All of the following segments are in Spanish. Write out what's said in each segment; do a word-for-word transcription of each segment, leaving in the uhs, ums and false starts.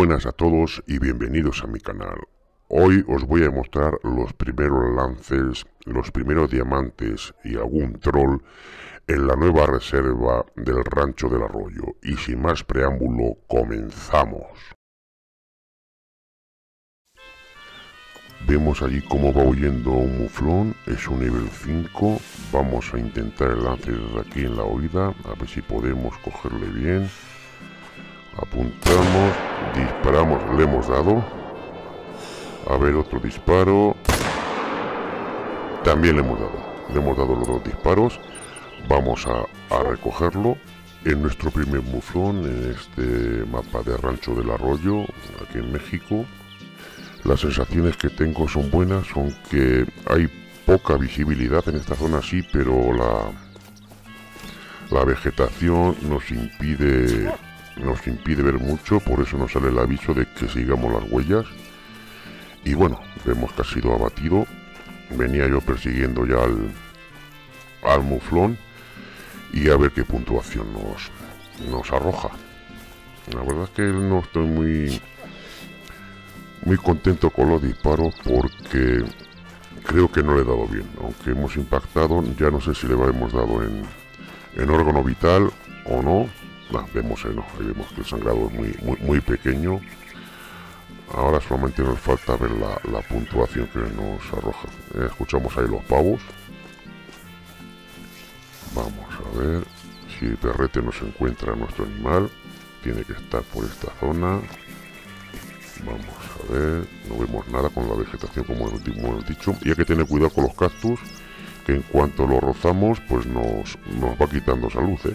Buenas a todos y bienvenidos a mi canal. Hoy os voy a mostrar los primeros lances, los primeros diamantes y algún troll en la nueva reserva del Rancho del Arroyo. Y sin más preámbulo, comenzamos. Vemos allí cómo va huyendo un muflón, es un nivel cinco. Vamos a intentar el lance desde aquí en la oída, a ver si podemos cogerle bien. Apuntamos, disparamos, le hemos dado. A ver, otro disparo. También le hemos dado, le hemos dado los dos disparos. Vamos a, a recogerlo. En nuestro primer muflón, en este mapa de Rancho del Arroyo, aquí en México. Las sensaciones que tengo son buenas, aunque hay poca visibilidad en esta zona, sí, pero la, la vegetación nos impide, nos impide ver mucho, por eso nos sale el aviso de que sigamos las huellas. Y bueno, vemos que ha sido abatido. Venía yo persiguiendo ya al, al muflón y a ver qué puntuación nos, nos arroja. La verdad es que no estoy muy... muy contento con los disparos porque creo que no le he dado bien, aunque hemos impactado. Ya no sé si le hemos dado en, en órgano vital o no. Nah, vemos, eh, no, ahí vemos que el sangrado es muy, muy, muy pequeño. Ahora solamente nos falta ver la, la puntuación que nos arroja. Eh, escuchamos ahí los pavos. Vamos a ver si el perrete nos encuentra nuestro animal. Tiene que estar por esta zona. Vamos a ver, no vemos nada con la vegetación, como hemos dicho, y hay que tener cuidado con los cactus, que en cuanto los rozamos pues nos, nos va quitando salud, ¿eh?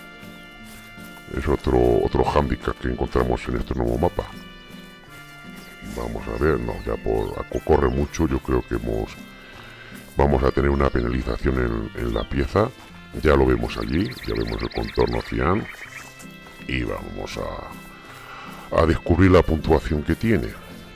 Es otro, otro hándicap que encontramos en este nuevo mapa. Vamos a ver, no, ya por corre mucho, yo creo que hemos vamos a tener una penalización en, en la pieza. Ya lo vemos allí, ya vemos el contorno cian y vamos a a descubrir la puntuación que tiene.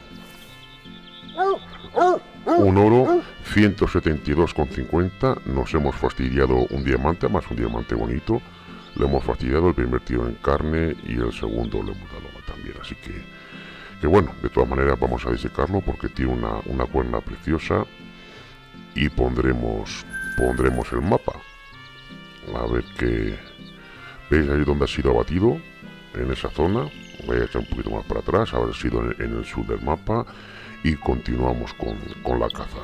Un oro, ciento setenta y dos con cincuenta. Nos hemos fastidiado un diamante, más un diamante bonito. Le hemos fastidiado el primer tiro en carne y el segundo le hemos dado también. Así que, que bueno, de todas maneras vamos a disecarlo porque tiene una, una cuerna preciosa. Y pondremos, pondremos el mapa. A ver qué... ¿Veis ahí donde ha sido abatido? En esa zona. Voy a echar un poquito más para atrás, haber sido en, en el sur del mapa, y continuamos con, con la caza.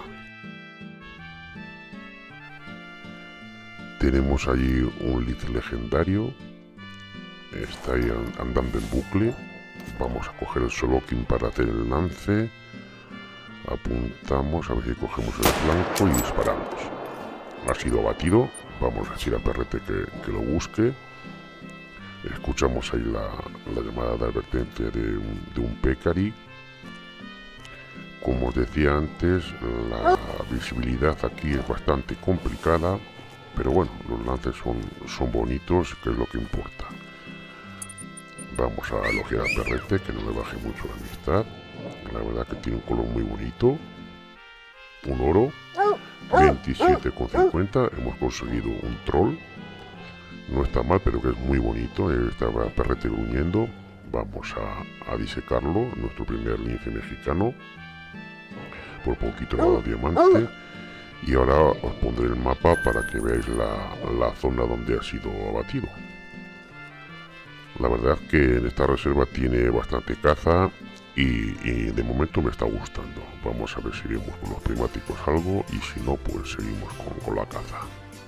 Tenemos allí un lead legendario, está ahí andando en bucle. Vamos a coger el Solokin para hacer el lance. Apuntamos, a ver si cogemos el flanco y disparamos. Ha sido abatido, vamos a decir al perrete que, que lo busque. Escuchamos ahí la, la llamada de advertencia de un, de un peccary. Como os decía antes, la visibilidad aquí es bastante complicada, pero bueno, los lances son, son bonitos, que es lo que importa. Vamos a elogiar al perrete, que no le baje mucho la amistad. La verdad que tiene un color muy bonito. Un oro, veintisiete con cincuenta. Hemos conseguido un troll. No está mal, pero que es muy bonito. Estaba perrete gruñendo. Vamos a, a disecarlo. Nuestro primer lince mexicano. Por poquito nada diamante. Y ahora os pondré el mapa para que veáis la, la zona donde ha sido abatido. La verdad es que en esta reserva tiene bastante caza. Y, y de momento me está gustando. Vamos a ver si vemos con los primáticos algo. Y si no, pues seguimos con, con la caza.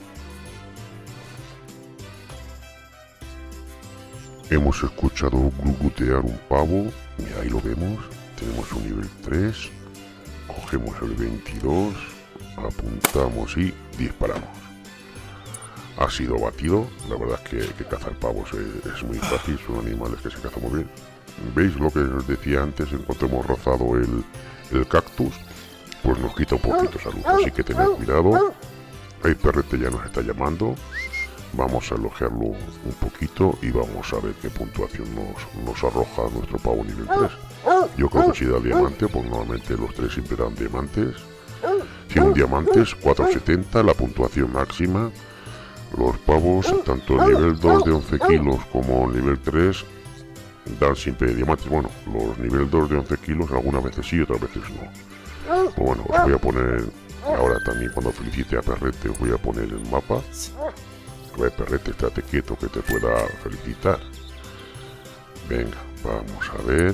Hemos escuchado glugutear un pavo, y ahí lo vemos. Tenemos un nivel tres, cogemos el veintidós, apuntamos y disparamos. Ha sido batido. La verdad es que, que cazar pavos es, es muy fácil, son animales que se cazan muy bien. ¿Veis lo que os decía antes? En cuanto hemos rozado el, el cactus, pues nos quita un poquito de salud, así que tened cuidado. El perrete ya nos está llamando. Vamos a elogiarlo un poquito y vamos a ver qué puntuación nos, nos arroja nuestro pavo nivel tres. Yo creo que si da diamante, pues normalmente los tres siempre dan diamantes. Si un diamantes, cuatrocientos setenta, la puntuación máxima. Los pavos, tanto el nivel dos de once kilos como el nivel tres, dan siempre diamantes. Bueno, los nivel dos de once kilos algunas veces sí, otras veces no. Pues bueno, os voy a poner ahora también, cuando felicite a Perrete, os voy a poner el mapa. A ver, Perrete, estate quieto que te pueda felicitar. Venga, vamos a ver.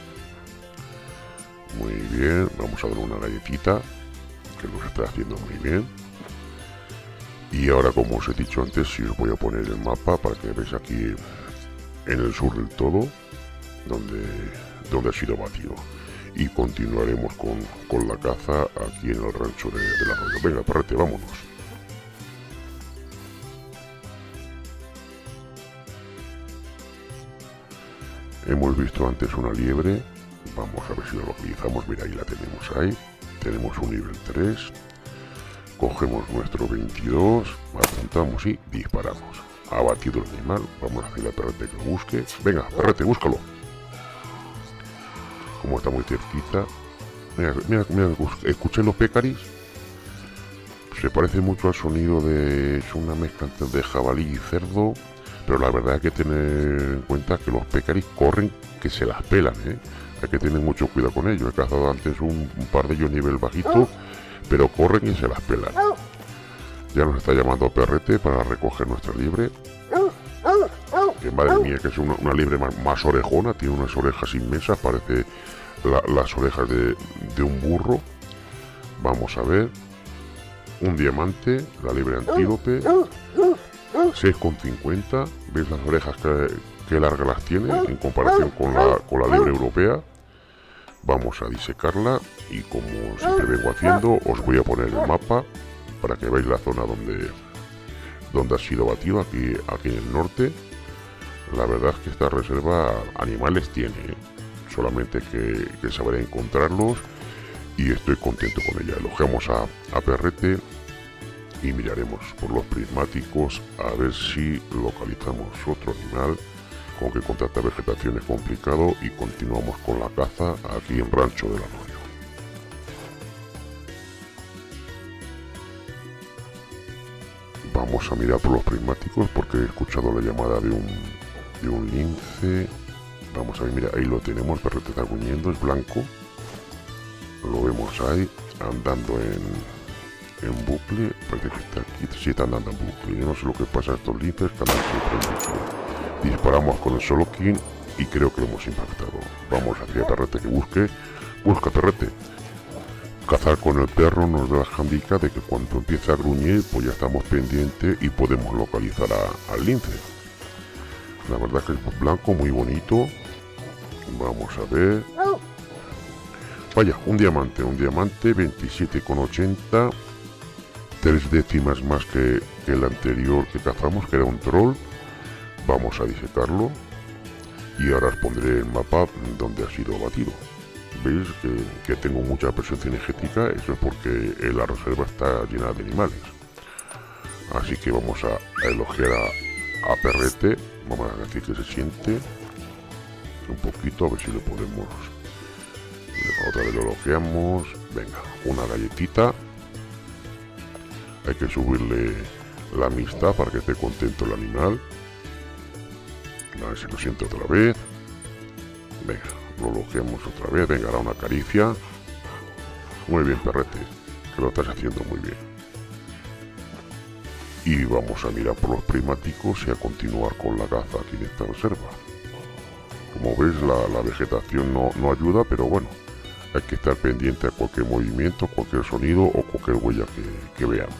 Muy bien, vamos a dar una galletita, que lo está haciendo muy bien. Y ahora, como os he dicho antes, sí os voy a poner el mapa para que veáis aquí en el sur del todo donde, donde ha sido batido. Y continuaremos con, con la caza aquí en el rancho de, del arroyo. Venga, Perrete, vámonos. Hemos visto antes una liebre. Vamos a ver si la localizamos. Mira, ahí la tenemos ahí. Tenemos un nivel tres. Cogemos nuestro veintidós, apuntamos y disparamos. Ha batido el animal. Vamos a hacerle a Perrete que lo busque. Venga, Perrete, búscalo. Como está muy cerquita. Mira, mira, mira, escuché los pecaris. Se parece mucho al sonido de... Es una mezcla de jabalí y cerdo. Pero la verdad hay que tener en cuenta que los pecaris corren que se las pelan, ¿eh? Hay que tener mucho cuidado con ellos. He cazado antes un, un par de ellos nivel bajito, pero corren y se las pelan. Ya nos está llamando Perrete para recoger nuestra liebre. Que madre mía, que es una, una liebre más, más orejona, tiene unas orejas inmensas, parece la, las orejas de, de un burro. Vamos a ver. Un diamante, la liebre antílope. seis con cincuenta. ¿Veis las orejas que, que largas las tiene en comparación con la, con la liebre europea? Vamos a disecarla y, como siempre vengo haciendo, os voy a poner el mapa para que veáis la zona donde, donde ha sido batido, aquí, aquí en el norte. La verdad es que esta reserva animales tiene, ¿eh? Solamente que, que sabré encontrarlos y estoy contento con ella. Elogiamos a, a Perrete y miraremos por los prismáticos a ver si localizamos otro animal. Con que con tanta vegetación es complicado, y continuamos con la caza aquí en Rancho del Arroyo. Vamos a mirar por los prismáticos porque he escuchado la llamada de un, de un lince. Vamos a ver, mira, ahí lo tenemos. Perrete está gruñendo, es blanco. Lo vemos ahí, andando en, en bucle. Parece que está aquí, sí está andando en bucle. Yo no sé lo que pasa a estos linces, que andan siempre en bucle. Disparamos con el Solokin y creo que lo hemos impactado. Vamos hacia Perrete que busque. Busca, Perrete. Cazar con el perro nos da la handicap de que cuando empieza a gruñir, pues ya estamos pendientes y podemos localizar a, al lince. La verdad es que es blanco, muy bonito. Vamos a ver. Vaya, un diamante, un diamante, veintisiete con ochenta. Tres décimas más que, que el anterior que cazamos, que era un troll. Vamos a disecarlo y ahora os pondré el mapa donde ha sido batido. Veis que, que tengo mucha presencia energética, eso es porque la reserva está llena de animales. Así que vamos a, a elogiar a, a Perrete, vamos a decir que se siente un poquito, a ver si le podemos... Otra vez lo elogiamos, venga, una galletita. Hay que subirle la amistad para que esté contento el animal. A ver si lo siento otra vez. Venga, lo elogiamos otra vez. Venga, ahora una caricia. Muy bien, Perrete, que lo estás haciendo muy bien. Y vamos a mirar por los prismáticos y a continuar con la caza aquí en esta reserva. Como veis, la, la vegetación no, no ayuda, pero bueno, hay que estar pendiente a cualquier movimiento, cualquier sonido o cualquier huella que, que veamos.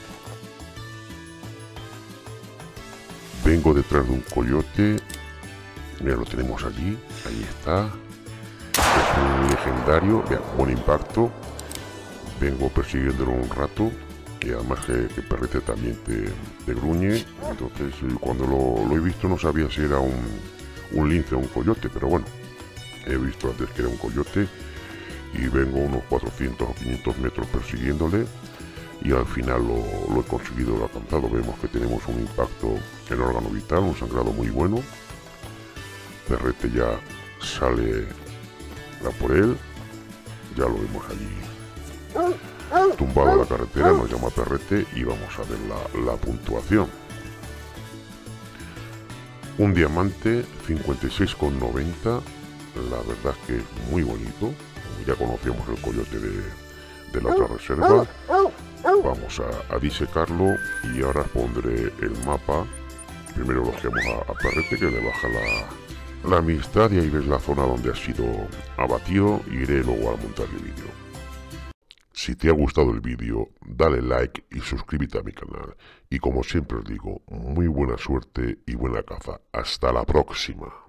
Vengo detrás de un coyote. Mira, lo tenemos allí. Ahí está. Es un legendario. Vean, buen impacto. Vengo persiguiéndolo un rato. Y además que, que Perrete también te, te gruñe. Entonces, cuando lo, lo he visto, no sabía si era un, un lince o un coyote. Pero bueno, he visto antes que era un coyote. Y vengo unos cuatrocientos o quinientos metros persiguiéndole. Y al final lo, lo he conseguido, lo he alcanzado. Vemos que tenemos un impacto en órgano vital, un sangrado muy bueno. Perrete ya sale a por él. Ya lo vemos allí tumbado en la carretera. Nos llama Perrete y vamos a ver la, la puntuación. Un diamante cincuenta y seis con noventa, la verdad es que es muy bonito. Ya conocíamos el coyote de, de la otra reserva. Vamos a, a disecarlo y ahora os pondré el mapa. Primero elogiamos a, a Perrete, que le baja la, la amistad, y ahí ves la zona donde ha sido abatido, y iré luego a montar el vídeo. Si te ha gustado el vídeo, dale like y suscríbete a mi canal. Y como siempre os digo, muy buena suerte y buena caza. Hasta la próxima.